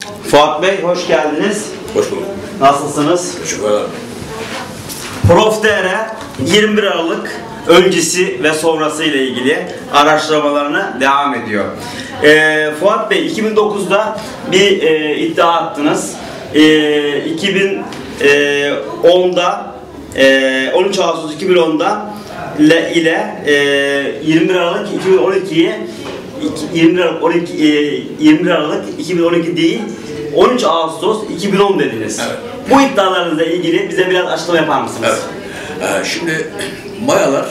Fuat Bey hoş geldiniz. Hoş bulduk. Nasılsınız? Teşekkür ederim. Prof.tr 21 Aralık öncesi ve sonrası ile ilgili araştırmalarına devam ediyor. Fuat Bey 2009'da bir iddia attınız. 2010'da 13 Ağustos 2010'da ile 21 Aralık 2012'ye 21 Aralık 2012 değil 13 Ağustos 2010 dediniz. Evet. Bu iddialarınızla ilgili bize biraz açıklama yapar mısınız? Evet. Şimdi Mayalar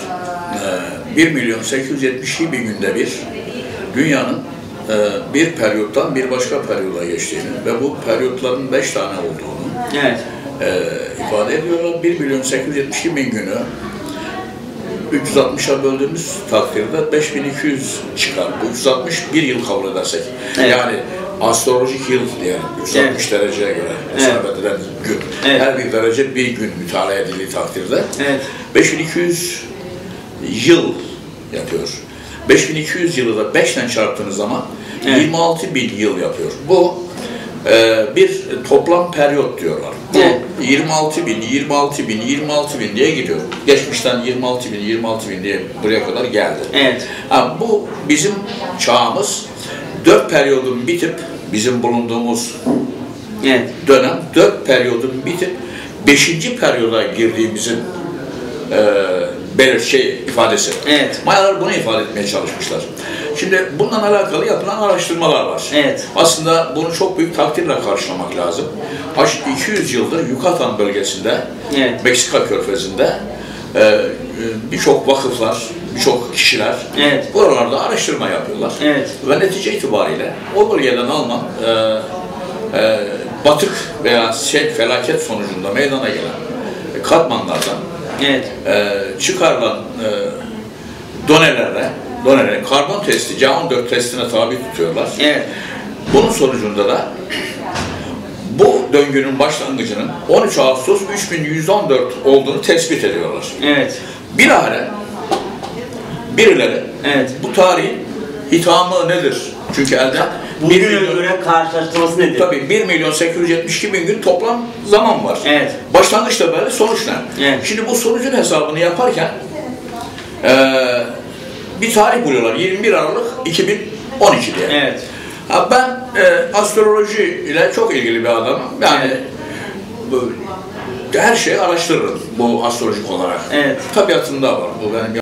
1.872.000 günde bir dünyanın bir periyottan bir başka periyoda geçtiğini ve bu periyotların 5 tane olduğunu Evet. ifade ediyorlar. 1.872.000 günü 360'a böldüğümüz takdirde 5200 çıkar. Bu 361 yıl kabul edersek. Evet. Yani astrolojik yıl diyelim. 360 dereceye göre hesap edilen gün. Evet. Her bir derece bir gün mütalaa edildiği takdirde Evet. 5200 yıl yapıyor. 5200 yılı da 5'ten çarptığınız zaman 26.000 yıl yapıyor. Bu bir toplam periyot diyorlar. Bu 26.000 diye gidiyor. Geçmişten 26.000 diye buraya kadar geldi. Evet. Bu bizim çağımız 4 periyodun bitip bizim bulunduğumuz dönem 4 periyodun bitip 5. periyoda girdiğimizin ifadesi. Evet. Mayalar bunu ifade etmeye çalışmışlar. Şimdi bununla alakalı yapılan araştırmalar var. Evet. Aslında bunu çok büyük takdirle karşılamak lazım. 200 yıldır Yucatan bölgesinde, Meksika Körfezi'nde birçok vakıflar, birçok kişiler buralarda araştırma yapıyorlar. Evet. Ve netice itibariyle o bölgeden alınan batık veya felaket sonucunda meydana gelen katmanlardan çıkarılan donelere karbon testi, C14 testine tabi tutuyorlar. Evet. Bunun sonucunda da bu döngünün başlangıcının 13 Ağustos 3114 olduğunu tespit ediyorlar. Evet. Bilahare birileri bu tarihin hitamı nedir? Çünkü elde bugüne göre karşılaştırması nedir? Tabii 1.872.000 gün toplam zaman var. Evet. Başlangıçta böyle, sonuç ne? Evet. Şimdi bu sonucun hesabını yaparken bir tarih buluyorlar. 21 Aralık 2012 diye. Evet. Ben astroloji ile çok ilgili bir adamım. Yani her şeyi araştırırım bu astrolojik olarak. Evet. Tabiatında var. Bu benim